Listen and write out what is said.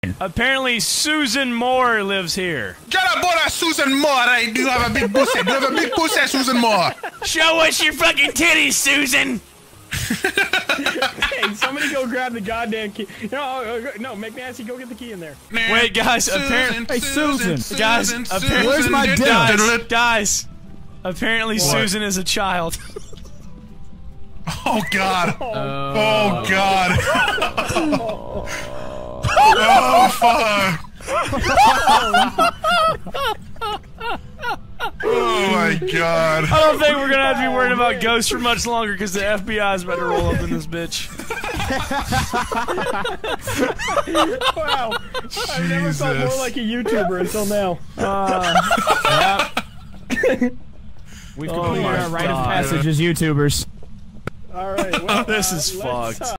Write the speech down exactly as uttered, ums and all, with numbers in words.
Apparently, Susan Moore lives here. Get up on that Susan Moore. Hey, do you have a big pussy? Do you have a big pussy, Susan Moore? Show us your fucking titties, Susan. Hey, somebody go grab the goddamn key. No, no, McNasty, go get the key in there. Wait, guys, apparently, Hey, Susan. guys, apparently, Where's my dinner? guys, guys, apparently, What? Susan is a child. Oh God! Oh, Oh God! Oh fuck! Oh my God! I don't think we're gonna have to be worried about ghosts for much longer because the F B I is about to roll up in this bitch. wow. I've never felt more Jesus. like a YouTuber until now. Uh, yep. We've Oh completed my our rite of God. passage as YouTubers. All right. Well, This is uh, let's, fucked. uh,